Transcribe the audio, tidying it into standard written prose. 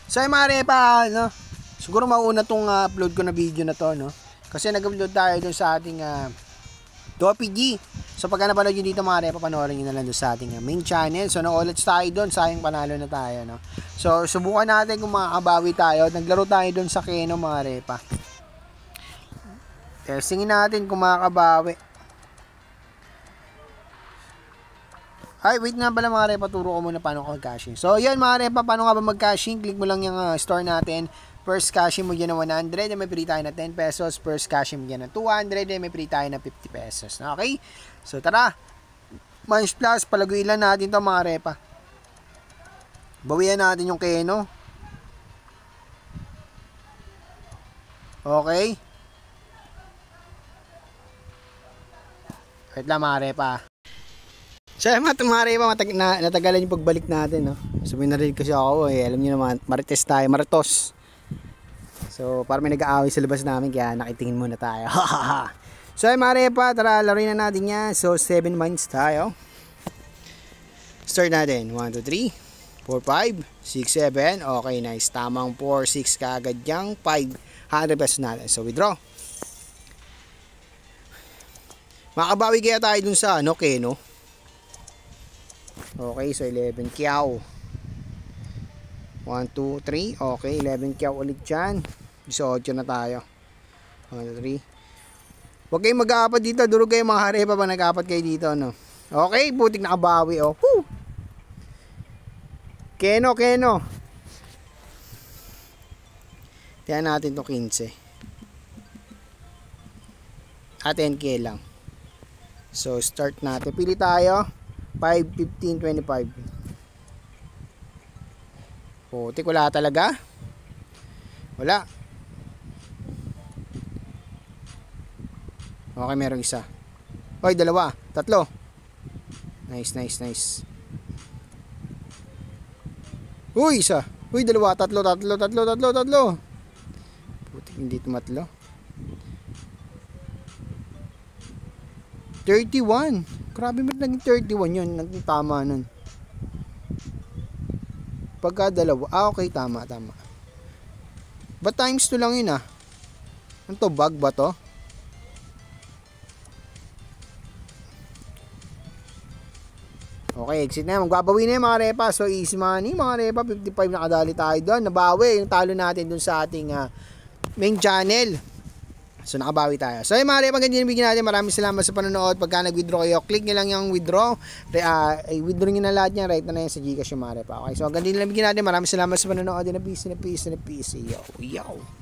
So ay mga repa, no? Siguro mauna tong upload ko na video na to, no? Kasi nag-upload tayo dun sa ating DOPG. So pagka napanood nyo dito mga repa, panoorin nyo na lang dun sa ating main channel. So na-ulit tayo dun, sayang panalo na tayo, no? So subukan natin kung makakabawi tayo. Naglaro tayo dun sa Keno mga repa. Testingin natin kung makakabawi. Ay, wait na pala mga repa, turo ko muna paano ko mag-cashing. So, yan mga repa, paano nga ba mag-cashing? Click mo lang yung store natin. First cashing mo dyan na 100, may free tayo na 10 pesos. First cashing mo dyan na 200, may free tayo na 50 pesos. Okay? So, tara. Minus plus, palaguin lang natin to mga repa. Bawian natin yung Keno. Okay? Wait lang mga repa. So, mga repa, natagalan yung pagbalik natin, no? Sabihin na rin kasi ako, alam niyo naman, marites tayo, maritos. So, para may nag-aaway sa labas namin, kaya nakitingin muna tayo. So, mga repa, tara, laruin na natin yan. So, 7 mines tayo. Start natin. 1, 2, 3, 4, 5, 6, 7. Okay, nice. Tamang 4, 6 kaagad yung 5. 100 pesos natin. So, withdraw. Makabawi kaya tayo dun sa, Keno. Okay, so 11 kyaw. 1, 2, 3. Okay, 11 kyaw ulit dyan. 18 na tayo. 1, 2, 3. Huwag kayong mag-aapat dito. Durog kayo mga harepa pa nag-aapat kayo dito, no? Okay, putik nakabawi, oh. Woo! Keno. Tiyan natin to 15. At 10k lang. So, start natin. Pili tayo. 5, 15, 25. Putik, wala talaga. Wala. Okay, merong isa. Oy, dalawa. Tatlo. Nice. Uy, isa. Uy, dalawa. Tatlo. Putik, hindi tumatlo. 31. Grabe mo naging 31 yun. Naging tama nun. Pagka dalawa. Okay, tama. But times 2 lang yun, Ano to? Bug ba to? Okay, exit na. Magbabawi na yung mga repa. So, easy money. Mga repa, 55 nakadali tayo doon. Nabawi yung talo natin doon sa ating main channel. So, nakabawi tayo. So, yung mga repa, ganyan yung bigyan natin. Maraming salamat sa panonood. Pagka nag-withdraw kayo, click nyo lang yung withdraw. Withdraw nyo na lahat niya. Right na yan sa Gcash yung mga repa. Okay, so, ganyan lang bigyan natin. Maraming salamat sa panonood. Peace. Yo.